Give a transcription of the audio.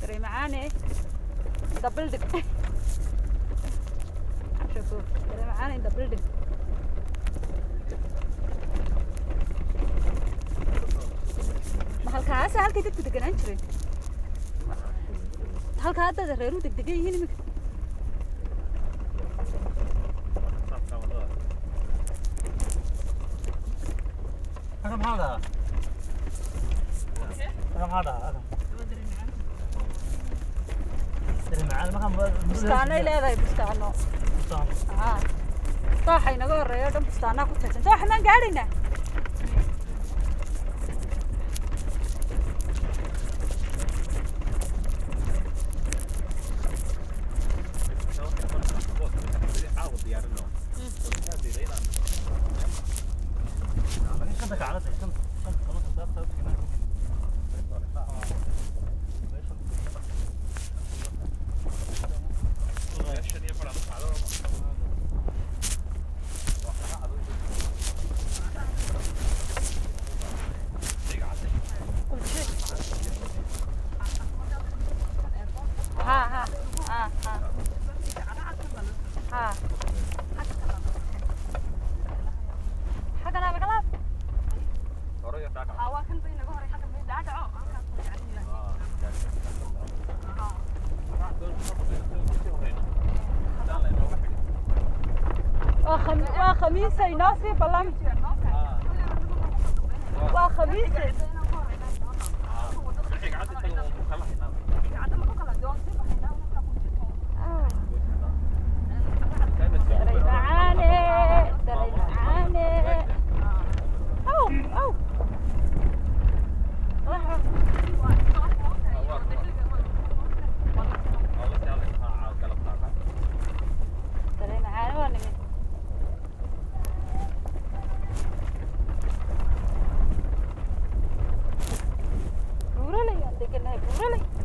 ترى معانا ده بلدك شوفوا ترى معانا ده بلدك halkaas halkay dadku deganaan jireen halka hadda reeru degdegan yihiin imika أنا هذا bustaanay leedahay bustaano dooxa inaga horeeyo dhan bustaanaa ku tagsan dooxa maan gaadhaynaa خميسة يناسي بلام وخميسة Really?